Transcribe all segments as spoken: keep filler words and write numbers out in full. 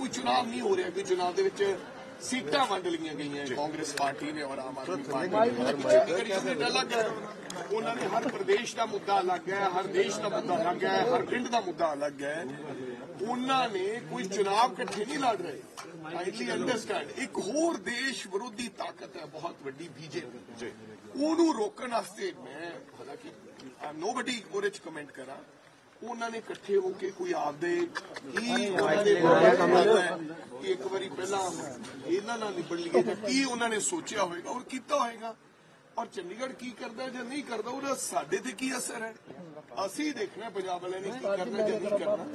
कोई चुनाव नहीं हो रहा, कोई चुनाव के विच सीटां वंड लईआं गईआं कांग्रेस पार्टी ने और आम आदमी पार्टी ने। चंडीगढ़ अलग है, उन्होंने हर प्रदेश का मुद्दा अलग है, हर देश का मुद्दा अलग है, हर पिंड का मुद्दा अलग है। उन्होंने कोई चुनाव कट्ठे नहीं लड़ रहे। काइंडली अंडरस्टैंड, एक होर देश विरोधी ताकत है बहुत वड्डी बीजेपी, ਉਹਨੂੰ रोकने वास्ते मैं हालांकि नोबडी ਉਹਦੇ ਚ कमेंट करा, उन्होंने इकट्ठे होकर कोई आपदे की एक बारी पहला इन्हां नाल निबड़ लईए तां की उन्होंने सोचा होगा और किया होगा, और चंडीगढ़ की करता या नहीं करता ਉਹਦਾ ਸਾਡੇ ਤੇ ਕੀ असर है, ਅਸੀਂ देखना पंजाब वाले ने की करना या नहीं करना।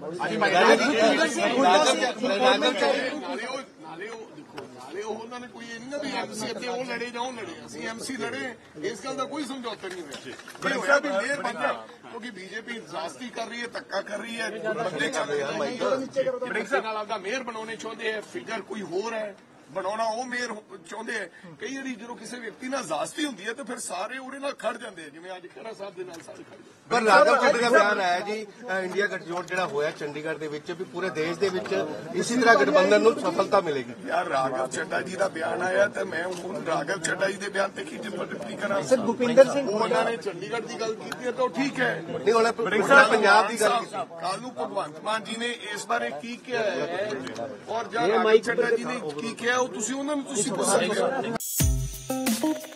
नाले उन्होंने कोई नहीं भी एम सी अगे वो लड़े जाओ लड़े, असं एम सी लड़े, इस गल का कोई समझौता नहीं होया भी मेयर बन जाए, क्योंकि बीजेपी जास्ती कर रही है, धक्का कर रही है, बंदे कर रहे हैं आपका मेयर बनाने चाहते हैं, फिगर कोई होर है बनाना वो मेयर चाहते हैं। कई बार जो किसी व्यक्ति नाल जास्ती होंदी है तो फिर सारे उहदे नाल खड़ जाते हैं, जिवें अज खैरा साहब दे नाल सारे खड़ जाते। पर राघव चड्ढा का बयान आया जी इंडिया गठजोड़ जिहड़ा होया चंडीगढ़ दे विच भी पूरे देश दे विच इसी तरह गठबंधन नूं सफलता मिलेगी। यार राघव चड्ढा जी का बयान आया तो मैं हुण राघव चड्ढा जी के बयान ते की टिप्पणी करा। सर भूपिंदर सिंह उन्होंने चंडीगढ़ की गल की तो ठीक है, नहीं हुण पंजाब की गल कल नूं भगवंत मान जी ने इस बारे की कहा है और जब राघव चड्ढा जी ने की कहा वो तुसीं उन्हां नूं तुसीं पुछ सकदे हो।